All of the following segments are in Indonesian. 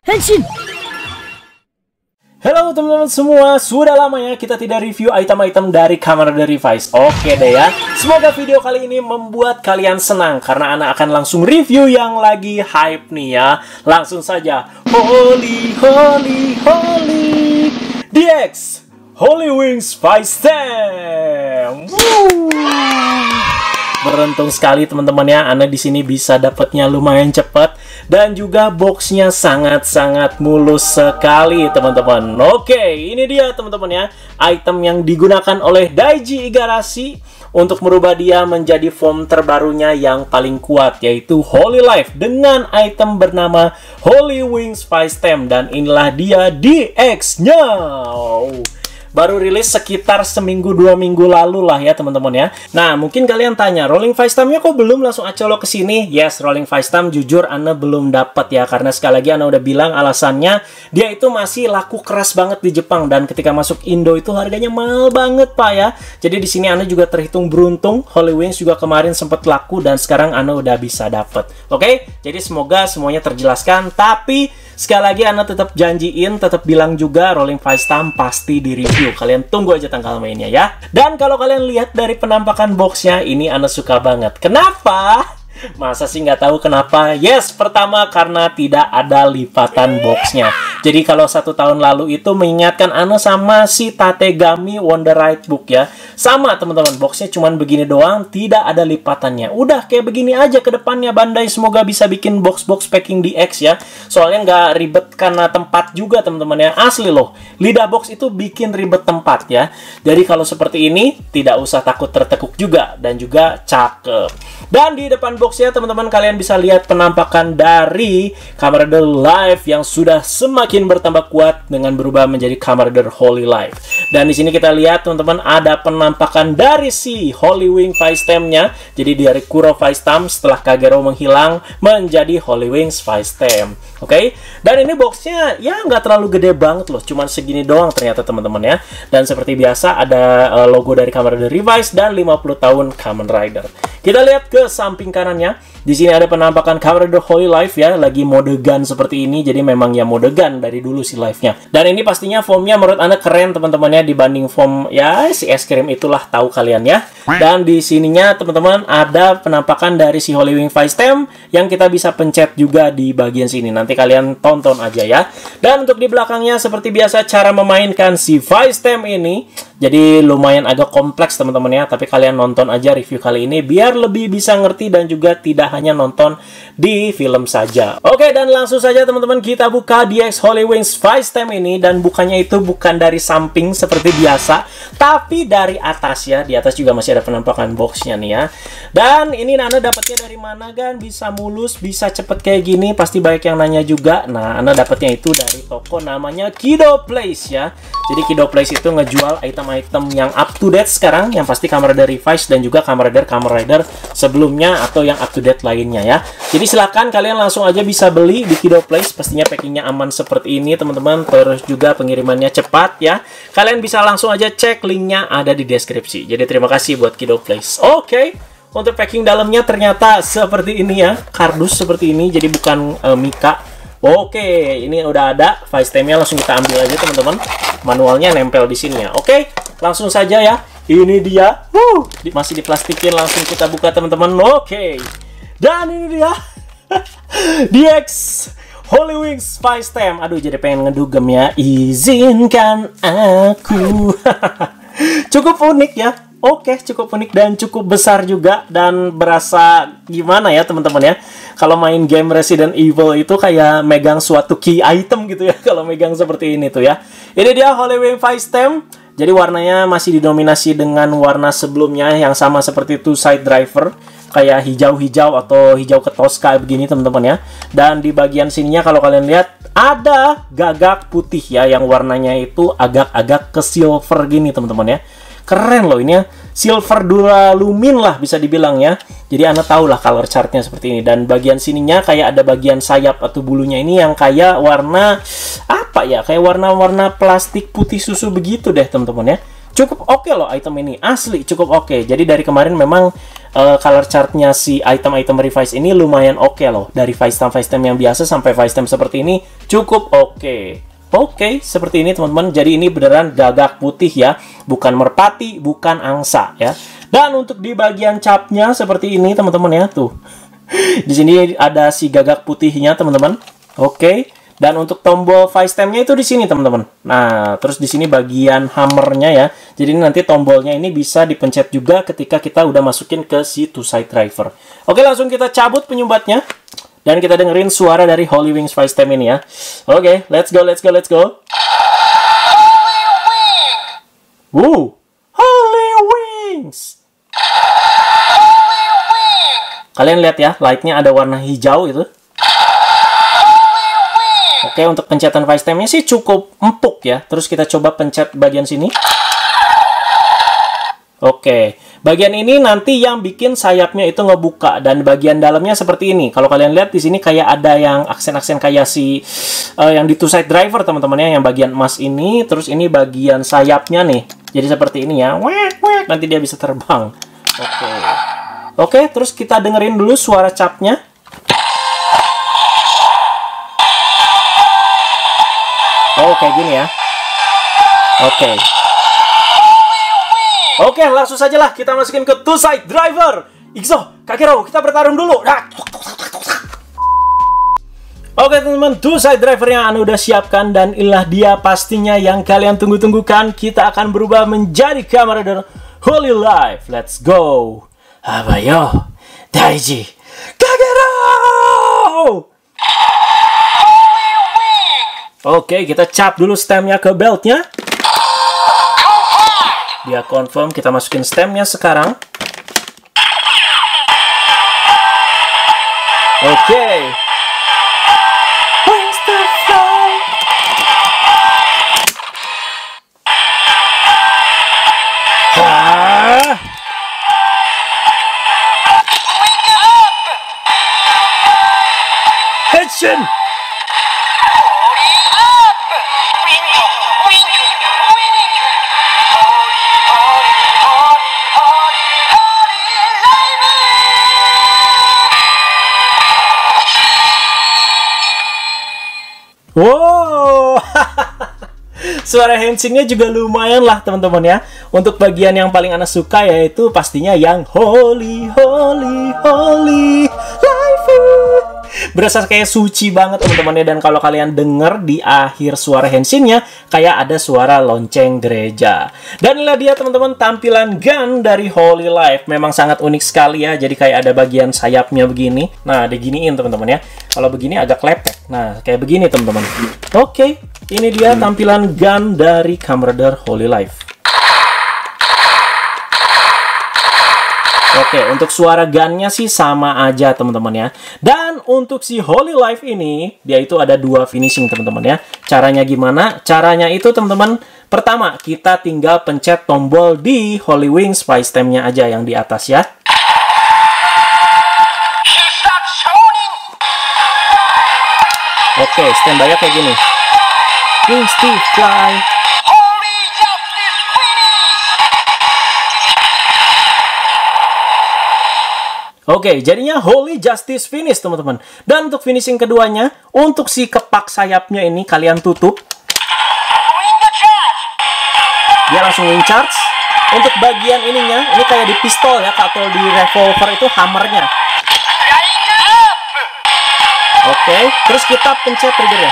Henshin! Halo teman-teman semua, sudah lama ya kita tidak review item-item dari Kamen Rider Revised. Oke deh ya, semoga video kali ini membuat kalian senang karena Ana akan langsung review yang lagi hype nih ya. Langsung saja, Holy DX Holy Wings Fightem. Beruntung sekali teman-teman ya, Ana di sini bisa dapatnya lumayan cepat dan juga boxnya sangat-sangat mulus sekali teman-teman. Oke, ini dia teman-teman ya, item yang digunakan oleh Daiji Igarashi untuk merubah dia menjadi form terbarunya yang paling kuat, yaitu Holy Life dengan item bernama Holy Wings Fightem, dan inilah dia DX-nya. Baru rilis sekitar seminggu 2 minggu lalu lah ya teman-teman ya. Nah, mungkin kalian tanya, Rolling Fightem-nya kok belum langsung acolok ke sini? Yes, Rolling Fightem jujur Ana belum dapat ya, karena sekali lagi Ana udah bilang alasannya dia itu masih laku keras banget di Jepang, dan ketika masuk Indo itu harganya mahal banget Pak ya. Jadi di sini Ana juga terhitung beruntung, Holy Wings juga kemarin sempat laku dan sekarang Ana udah bisa dapat. Oke? Jadi semoga semuanya terjelaskan, tapi sekali lagi Ana tetap janjiin, tetap bilang juga Rolling Fightem pasti di review. Kalian tunggu aja tanggal mainnya ya. Dan kalau kalian lihat dari penampakan boxnya, ini Ana suka banget. Kenapa? Masa sih nggak tahu kenapa? Yes, pertama karena tidak ada lipatan boxnya. Jadi kalau 1 tahun lalu itu mengingatkan Ana sama si Tategami Wonder Ride Book ya. Sama teman-teman, boxnya cuman begini doang, tidak ada lipatannya. Udah kayak begini aja ke depannya Bandai, semoga bisa bikin box-box packing DX ya. Soalnya nggak ribet karena tempat juga teman-teman ya. Asli loh, lidah box itu bikin ribet tempat ya. Jadi kalau seperti ini, tidak usah takut tertekuk juga, dan juga cakep. Dan di depan boxnya teman-teman kalian bisa lihat penampakan dari Kamen Rider Life yang sudah semakin bertambah kuat dengan berubah menjadi Kamen Rider Holy Life. Dan di sini kita lihat teman-teman ada penampakan dari si Holy Wing Fightem-nya. Jadi dari Kuro Fightem setelah Kagero menghilang menjadi Holy Wings Fightem. Oke? Dan ini boxnya ya nggak terlalu gede banget loh, cuman segini doang ternyata teman-teman ya. Dan seperti biasa ada logo dari Kamen Rider Revised dan 50 tahun Kamen Rider. Kita lihat ke samping kanannya. Di sini ada penampakan Kamen Rider Holy Life ya, lagi mode gun seperti ini. Jadi memang ya mode gun dari dulu si life-nya. Dan ini pastinya formnya menurut Anda keren teman-teman ya, dibanding form ya si es krim itulah, tahu kalian ya. Dan di sininya teman-teman ada penampakan dari si Holy Wing Fightem yang kita bisa pencet juga di bagian sini. Nanti kalian tonton aja ya. Dan untuk di belakangnya seperti biasa cara memainkan si Fightem ini. Jadi lumayan agak kompleks teman-teman ya, tapi kalian nonton aja review kali ini biar lebih bisa ngerti dan juga tidak hanya nonton di film saja. Oke, dan langsung saja teman-teman kita buka DX Holy Wings Fightem ini, dan bukannya itu bukan dari samping seperti biasa, tapi dari atas ya. Di atas juga masih ada penampakan boxnya nih ya. Dan ini Ana dapatnya dari mana kan? Bisa mulus, bisa cepet kayak gini, pasti banyak yang nanya juga. Nah, Ana dapatnya itu dari toko namanya Kido Place ya. Jadi Kido Place itu ngejual item-item yang up to date sekarang, yang pasti Kamen Rider Revised dan juga Kamen Rider sebelumnya atau yang up to date lainnya ya. Jadi silakan kalian langsung aja bisa beli di Kido Place, pastinya packingnya aman seperti ini teman-teman, terus juga pengirimannya cepat ya. Kalian bisa langsung aja cek, linknya ada di deskripsi. Jadi terima kasih buat Kido Place. Oke, untuk packing dalamnya ternyata seperti ini ya, kardus seperti ini, jadi bukan mika. Oke, ini udah ada Fightem-nya, langsung kita ambil aja teman-teman. Manualnya nempel di sini ya. Oke, langsung saja ya. Ini dia. Masih diplastikin, langsung kita buka teman-teman. Oke. Dan ini dia. DX Holy Wings Fightem. Aduh, jadi pengen ngedugem ya. Izinkan aku. Cukup unik ya. Oke, cukup unik dan cukup besar juga, dan berasa gimana ya teman-teman ya, kalau main game Resident Evil itu kayak megang suatu key item gitu ya, kalau megang seperti ini tuh ya. Ini dia Holy Wing Fightem. Jadi warnanya masih didominasi dengan warna sebelumnya yang sama seperti itu, side driver kayak hijau-hijau atau hijau ketoska begini teman-teman ya. Dan di bagian sininya kalau kalian lihat ada gagak putih ya, yang warnanya itu agak-agak ke silver gini teman-teman ya. Keren loh ini ya, silver duralumin lah bisa dibilang ya. Jadi Anda tahu lah color chartnya seperti ini. Dan bagian sininya kayak ada bagian sayap atau bulunya ini yang kayak warna apa ya, kayak warna-warna plastik putih susu begitu deh teman-teman ya. cukup oke loh item ini, asli cukup oke. Jadi dari kemarin memang color chartnya si item-item Revice ini lumayan oke loh. Dari Vice Time yang biasa sampai Vice Time seperti ini cukup oke. Oke, seperti ini teman-teman. Jadi ini beneran gagak putih ya, bukan merpati, bukan angsa ya. Dan untuk di bagian capnya seperti ini teman-teman ya, tuh. Di sini ada si gagak putihnya teman-teman. Oke. Dan untuk tombol Vice Time-nya itu di sini teman-teman. Nah, terus di sini bagian hammernya ya. Jadi nanti tombolnya ini bisa dipencet juga ketika kita udah masukin ke si two side driver. Oke, langsung kita cabut penyumbatnya. Dan kita dengerin suara dari Holy Wings Vice Time ini ya. Oke, let's go, let's go, let's go. Woo, Holy Wings. Kalian lihat ya, light-nya ada warna hijau itu. Oke, untuk pencetan Vice Time-nya sih cukup empuk ya. Terus kita coba pencet bagian sini. Oke, bagian ini nanti yang bikin sayapnya itu ngebuka, dan bagian dalamnya seperti ini. Kalau kalian lihat di sini kayak ada yang aksen-aksen kayak si yang di two side driver teman-teman ya, yang bagian emas ini. Terus ini bagian sayapnya nih. Jadi seperti ini ya. Nanti dia bisa terbang. Oke. Oke, terus kita dengerin dulu suara capnya. Oh, kayak gini ya. Oke. Oke, langsung saja lah kita masukin ke two side driver. Ikzo, Kakero, kita bertarung dulu. Oke teman-teman, two side driver yang Anda udah siapkan, dan inilah dia pastinya yang kalian tunggu-tunggukan. Kita akan berubah menjadi Commander Holy Life. Let's go. Abayo, Daiji, Kakero. Oke, kita cap dulu stemnya ke beltnya. Dia confirm, kita masukin stemnya sekarang. Oke. Action. Wow, suara hensingnya juga lumayan lah teman-teman ya. Untuk bagian yang paling Ana suka yaitu pastinya yang Holy, Holy, Holy Life. Berasa kayak suci banget teman-teman ya. Dan kalau kalian denger di akhir suara hensingnya kayak ada suara lonceng gereja. Dan inilah dia teman-teman tampilan gun dari Holy Life. Memang sangat unik sekali ya. Jadi kayak ada bagian sayapnya begini. Nah, diginiin teman-teman ya. Kalau begini agak lepek. Nah, kayak begini teman-teman. Oke, ini dia tampilan gun dari Commander Holy Life. Oke, untuk suara gunnya sih sama aja teman-teman ya. Dan untuk si Holy Life ini, dia itu ada dua finishing teman-teman ya. Caranya gimana? Caranya itu teman-teman, pertama kita tinggal pencet tombol di Holy Wings Vice Time-nya aja yang di atas ya. Oke, standby-nya kayak gini. Wings to fly. Oke, jadinya Holy Justice Finish teman-teman. Dan untuk finishing keduanya, untuk si kepak sayapnya ini kalian tutup. Dia langsung wing charge. Untuk bagian ininya, ini kayak di pistol ya, atau di revolver itu hammernya. Oke, terus kita pencet triggernya.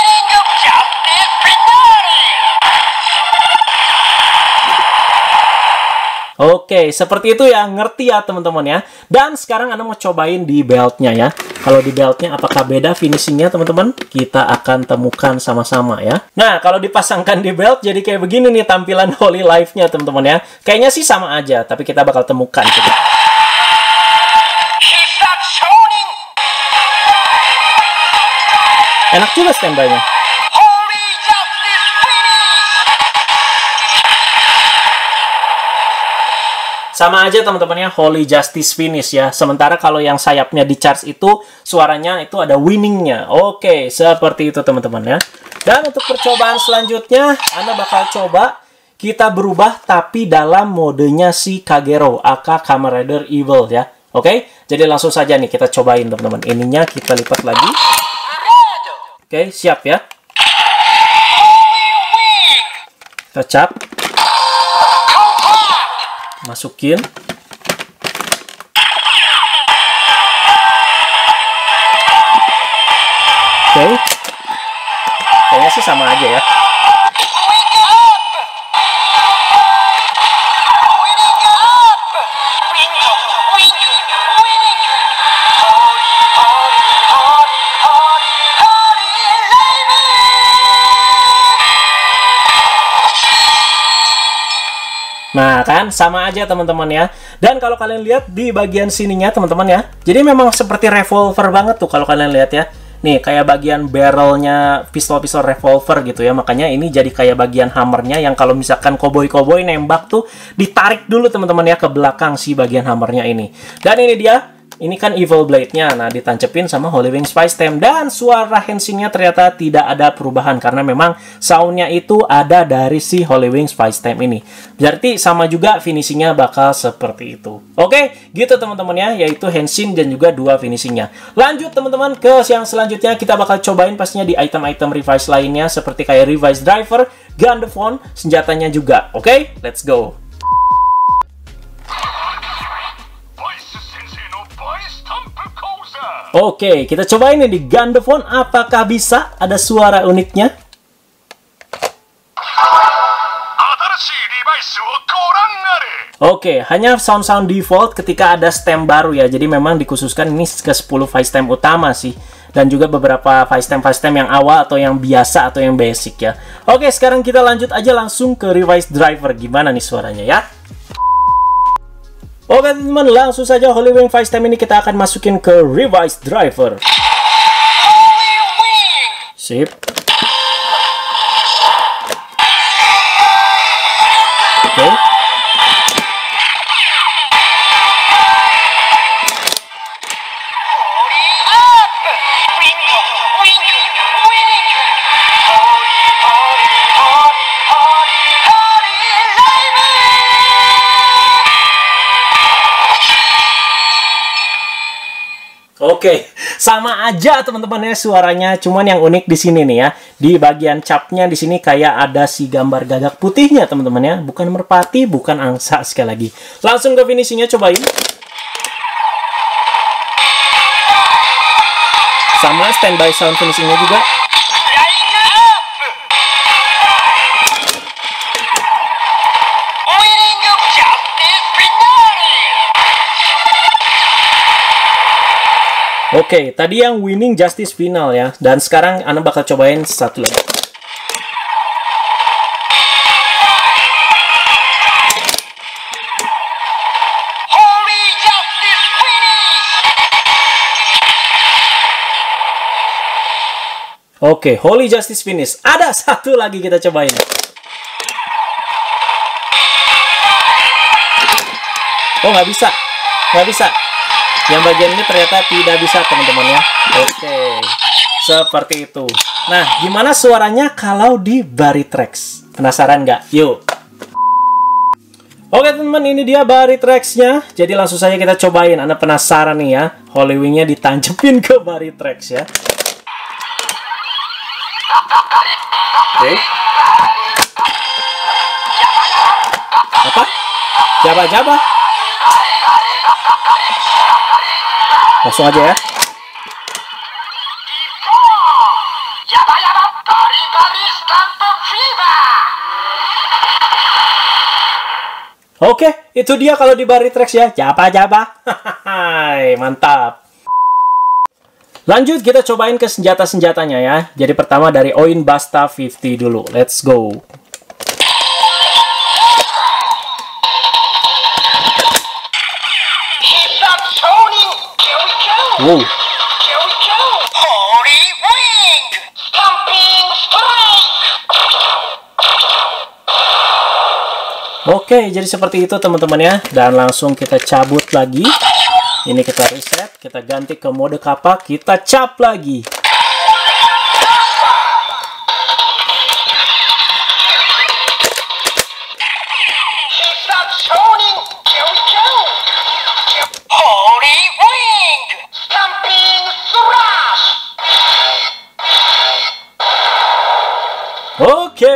Oke, seperti itu ya, ngerti ya teman-teman ya. Dan sekarang Anda mau cobain di beltnya ya. Kalau di beltnya apakah beda finishingnya teman-teman? Kita akan temukan sama-sama ya. Nah, kalau dipasangkan di belt jadi kayak begini nih tampilan Holy Life-nya teman-teman ya. Kayaknya sih sama aja, tapi kita bakal temukan coba. Enak juga standby-nya. Sama aja teman-teman ya, Holy Justice Finish ya. Sementara kalau yang sayapnya di charge itu, suaranya itu ada winningnya. Oke, seperti itu teman-teman ya. Dan untuk percobaan selanjutnya, Anda bakal coba kita berubah tapi dalam modenya si Kagero, aka Kamen Rider Evil ya. Oke, jadi langsung saja nih kita cobain teman-teman. Ininya kita lipat lagi. Oke, siap ya. Kita cap. Masukin. Oke. Kayaknya sih sama aja ya. Nah kan, sama aja teman-teman ya. Dan kalau kalian lihat di bagian sininya teman-teman ya, jadi memang seperti revolver banget tuh kalau kalian lihat ya. Nih, kayak bagian barrelnya pistol-pistol revolver gitu ya. Makanya ini jadi kayak bagian hammernya yang kalau misalkan koboi-koboi nembak tuh ditarik dulu teman-teman ya ke belakang si bagian hammernya ini. Dan ini dia. Ini kan Evil Blade-nya. Nah, ditancepin sama Holy Wing Spy Stem. Dan suara Henshin-nya ternyata tidak ada perubahan. Karena memang sound-nya itu ada dari si Holy Wing Spy Stem ini. Berarti sama juga finishing-nya bakal seperti itu. Oke, gitu teman-teman ya. Yaitu Henshin dan juga dua finishing-nya. Lanjut teman-teman ke yang selanjutnya. Kita bakal cobain pastinya di item-item revise lainnya. Seperti kayak Revise Driver, Gundafon, senjatanya juga. Oke, let's go. Oke, kita cobain nih di Gundafon. Apakah bisa ada suara uniknya? Oke, hanya sound-sound default ketika ada stem baru ya. Jadi memang dikhususkan ini ke 10 voice stem utama sih. Dan juga beberapa voice stem yang awal atau yang biasa atau yang basic ya. Oke, sekarang kita lanjut aja langsung ke Revise Driver. Gimana nih suaranya ya? Oke teman-teman, langsung saja Holy Wing Voice Stem ini kita akan masukin ke Revise Driver. Sip. Oke. Oke, sama aja teman-teman ya suaranya, cuman yang unik di sini nih ya, di bagian capnya di sini kayak ada si gambar gagak putihnya teman-teman ya, bukan merpati, bukan angsa sekali lagi. Langsung ke finishingnya cobain. Sama standby sound finishingnya juga. Oke, tadi yang Winning Justice Final ya. Dan sekarang Ana bakal cobain satu lagi. Holy Justice Finish! Oke, Holy Justice Finish. Ada satu lagi kita cobain. Oh, nggak bisa. Nggak bisa. Yang bagian ini ternyata tidak bisa teman-teman ya. Oke, seperti itu. Nah, gimana suaranya kalau di Baritrax? Penasaran nggak? Yuk. Oke teman-teman, ini dia Baritrax-nya. Jadi langsung saja kita cobain. Anda penasaran nih ya, Holy Wing-nya ditancepin ke Baritrax ya. Oke. Apa? Jaba-jaba. Langsung aja ya. Oke, itu dia kalau di Baritrax ya. Jaba-jaba. Mantap. Lanjut kita cobain ke senjata-senjatanya ya. Jadi pertama dari Oin Basta 50 dulu. Let's go. Wow. Holy Wing! Stamping Strike! Oke, jadi seperti itu teman-teman ya. Dan langsung kita cabut lagi. Ini kita reset, kita ganti ke mode kappa, kita cap lagi. Oke.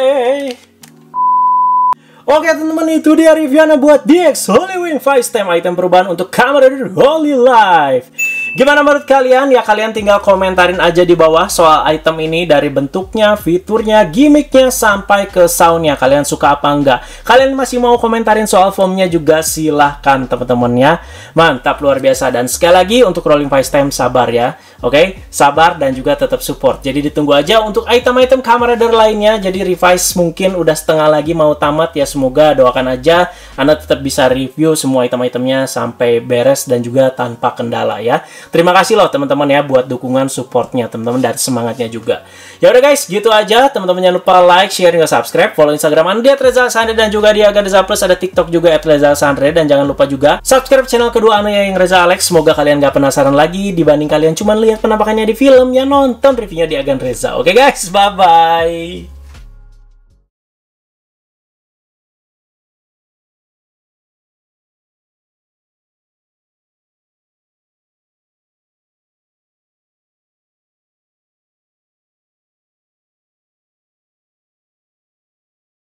Oke teman-teman, itu dia reviewnya buat DX Holywing Facetime, item perubahan untuk kamera dari Hololive. Gimana menurut kalian? Ya kalian tinggal komentarin aja di bawah soal item ini, dari bentuknya, fiturnya, gimmicknya, sampai ke soundnya. Kalian suka apa enggak? Kalian masih mau komentarin soal foamnya juga, silahkan teman-teman ya. Mantap, luar biasa. Dan sekali lagi untuk Rolling Facetime, sabar ya. Oke, sabar dan juga tetap support. Jadi ditunggu aja untuk item-item kamera dari lainnya. Jadi revise mungkin udah setengah lagi mau tamat ya. Semoga doakan aja Anda tetap bisa review semua item-itemnya sampai beres dan juga tanpa kendala ya. Terima kasih loh teman-teman ya buat dukungan supportnya teman-teman dan semangatnya juga. Ya udah guys, gitu aja teman-teman, jangan lupa like, share, dan subscribe. Follow Instagram Anda @rezalsandre dan juga di Reza Plus, ada TikTok juga @rezalsandre, dan jangan lupa juga subscribe channel kedua Anu yang Reza Alex. Semoga kalian gak penasaran lagi dibanding kalian cuma lihat penampakannya di film, ya nonton reviewnya di Agan Reza. Oke guys, bye bye.